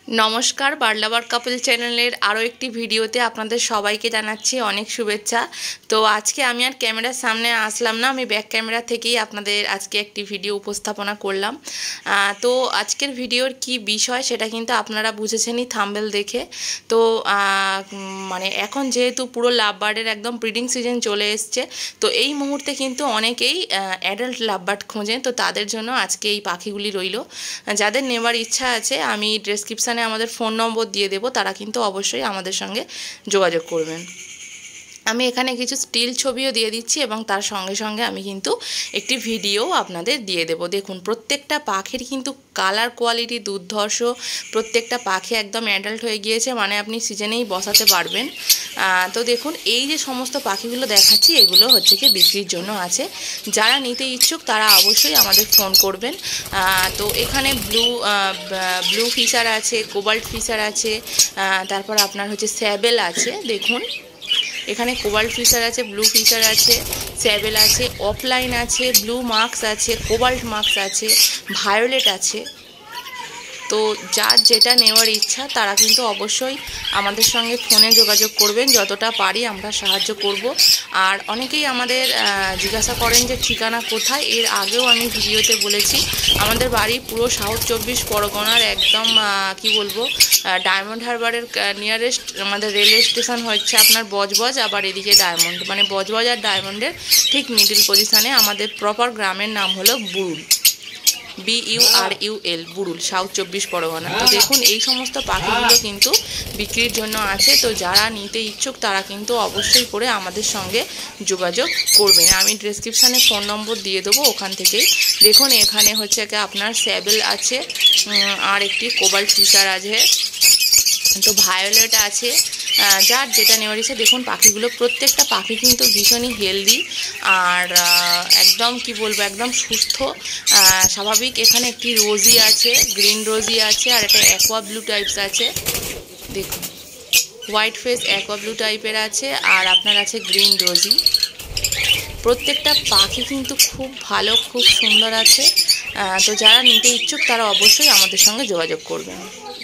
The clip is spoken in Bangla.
नमस्कार बार्ड लाभार कपल चैनलेर आरो एकटी भिडियोते आपनादेर सबाइके जानाच्छि अनेक शुभेच्छा। तो आज के आमी आर क्यामेरार सामने आसलाम ना, आमी बैक क्यामेरा थेकेई आपनादेर आजके एकटी भिडियो उपस्थापना करलाम। तो आजकेर भिडियोर की विषय सेटा किन्तु आपनारा बुझेछेनই थाम्बनेल देखे। तो माने एखन जेहेतु पुरो लाभबार्डेर एकदम ब्रिडिंग सीजन चले एसेছে, तो এই মুহূর্তে কিন্তু অনেকেই অ্যাডাল্ট লাভবার্ড খোঁজেন। তো তাদের জন্য আজকে এই পাখিগুলি রইল। যাদের নেওয়ার ইচ্ছা আছে আমি ডেসক্রিপশনে আমাদের ফোন নম্বর দিয়ে দেব, তারা কিন্তু অবশ্যই আমাদের সঙ্গে যোগাযোগ করবেন। আমি এখানে কিছু স্টিল ছবিও দিয়ে দিচ্ছি এবং তার সঙ্গে সঙ্গে আমি কিন্তু একটি ভিডিও আপনাদের দিয়ে দেব। দেখুন প্রত্যেকটা পাখির কিন্তু কালার কোয়ালিটি দুর্ধর্ষ, প্রত্যেকটা পাখি একদম অ্যাডাল্ট হয়ে গিয়েছে, মানে আপনি সিজনেই বসাতে পারবেন। তো দেখুন এই যে সমস্ত পাখিগুলো দেখাচ্ছি এগুলো হচ্ছে কি বিক্রির জন্য আছে। যারা নিতে ইচ্ছুক তারা অবশ্যই আমাদের ফোন করবেন। তো এখানে ব্লু ফিশার আছে, কোবাল্ট ফিশার আছে, তারপর আপনার হচ্ছে স্যাবেল আছে। দেখুন এখানে কোবাল্ট ফিশার আছে, ব্লু ফিশার আছে, স্যাবেল আছে, অফলাইন আছে, ব্লু মার্কস আছে, কোবাল্ট মার্কস আছে, ভায়োলেট আছে। তো যার যেটা নেওয়ার ইচ্ছা তারা কিন্তু অবশ্যই আমাদের সঙ্গে ফোনে যোগাযোগ করবেন, যতটা পারি আমরা সাহায্য করব। আর অনেকেই আমাদের জিজ্ঞাসা করেন যে ঠিকানা কোথায়। এর আগেও আমি ভিডিওতে বলেছি আমাদের বাড়ি পুরো সাউথ 24 পরগনার একদম কি বলবো ডায়মন্ড হারবারের নিয়ারেস্ট আমাদের রেলওয়ে স্টেশন হচ্ছে আপনার বজবজ, আবার এদিকে ডায়মন্ড, মানে বজবজ আর ডায়মন্ডের ঠিক মিডল পজিশানে আমাদের প্রপার গ্রামের নাম হলো বুরুল, BURUL বুরুল, সাউথ 24 পরগনা। তো দেখুন এই সমস্ত পাখিগুলো কিন্তু বিক্রির জন্য আছে। তো যারা নিতে ইচ্ছুক তারা কিন্তু অবশ্যই করে আমাদের সঙ্গে যোগাযোগ করবেন। আমি ডেসক্রিপশানে ফোন নম্বর দিয়ে দেবো, ওখান থেকেই। দেখুন এখানে হচ্ছে আপনার স্যাবেল আছে, আর একটি কোবাল্ট ফিশার আছে, তো ভায়োলেট আছে। যার যেটা নেওয়ার ইচ্ছে। দেখুন পাখিগুলো প্রত্যেকটা পাখি কিন্তু ভীষণই হেলদি আর একদম কি বলবো একদম সুস্থ স্বাভাবিক। এখানে একটি রোজি আছে, গ্রিন রোজি আছে, আর একটা অ্যাকোয়া ব্লু টাইপস আছে। দেখুন হোয়াইট ফেস অ্যাকোয়া ব্লু টাইপের আছে, আর আপনার আছে গ্রিন রোজি। প্রত্যেকটা পাখি কিন্তু খুব ভালো, খুব সুন্দর আছে। তো যারা নিতে ইচ্ছুক তারা অবশ্যই আমাদের সঙ্গে যোগাযোগ করবেন।